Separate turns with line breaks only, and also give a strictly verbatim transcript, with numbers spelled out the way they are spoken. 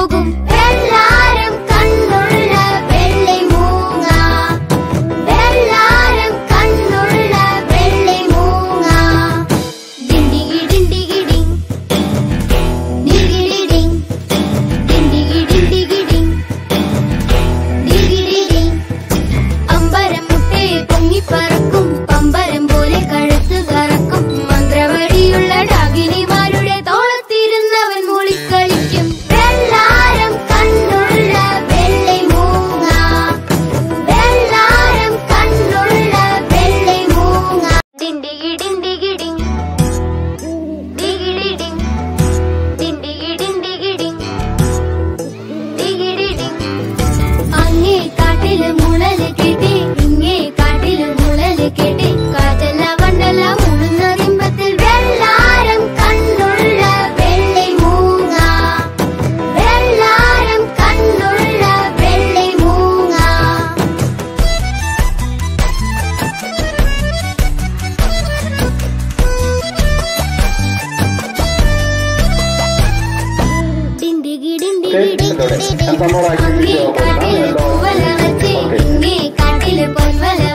പോകും. വെള്ളാരം കണ്ണുള്ള വെള്ളി മൂങ്ങ, വെള്ളാരം കണ്ണുള്ള വെള്ളി മൂങ്ങ. ഡിണ്ടിഗി ഡിണ്ടിഗിഡിങ് ഡിഗിഡിഡിങ് ഡിണ്ടിഗി ഡിണ്ടിഗിഡിങ് ഡിഗിഡിഡിങ്. അമ്പരം മുട്ടേ പൊങ്ങിപ്പറക്കും, പമ്പരം പോലെ കഴുത്ത് കറക്കും. മന്ത്രവടിയുള്ള ഡാകിനിമാരുടെ തോളത്തിരുന്നവൻ മൂളിക്കളിക്കും. വെള്ളാരം കണ്ണുള്ള വെള്ളി മൂങ്ങ, വെള്ളാരം കണ്ണുള്ള വെള്ളി മൂങ്ങ. ഡിണ്ടിഗി ഡിണ്ടിഗിഡിങ് ഡിഗിഡിഡിങ് ഡിണ്ടിഗി ഡിണ്ടിഗിഡിങ് ഡിഗിഡിഡിങ്. അങ്ങേ കാട്ടില് മുളല് കേട്ടി, ഇങ്ങേ കാട്ടില് മുളല് കേട്ടി. കാറ്റല്ല വണ്ടല്ല മൂളുന്ന റിമ്പത്തിൽ വെള്ളാരം കണ്ണുള്ള വെള്ളി മൂങ്ങ, വെള്ളാരം കണ്ണുള്ള വെള്ളി മൂങ്ങ. ഡിണ്ടിഗി ഡിണ്ടിഗിഡിങ്
Okay, and some more activities.
അങ്ങേ കാട്ടില് പൂവല വച്ച്, ഇങ്ങേ കാട്ടില് പൊൻവല